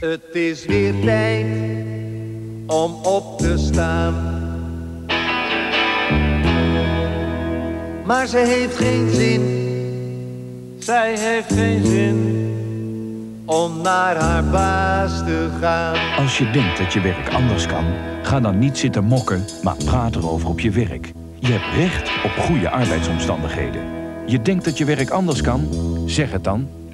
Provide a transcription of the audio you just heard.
Het is weer tijd om op te staan. Maar ze heeft geen zin. Zij heeft geen zin om naar haar baas te gaan. Als je denkt dat je werk anders kan, ga dan niet zitten mokken, maar praat erover op je werk. Je hebt recht op goede arbeidsomstandigheden. Je denkt dat je werk anders kan? Zeg het dan.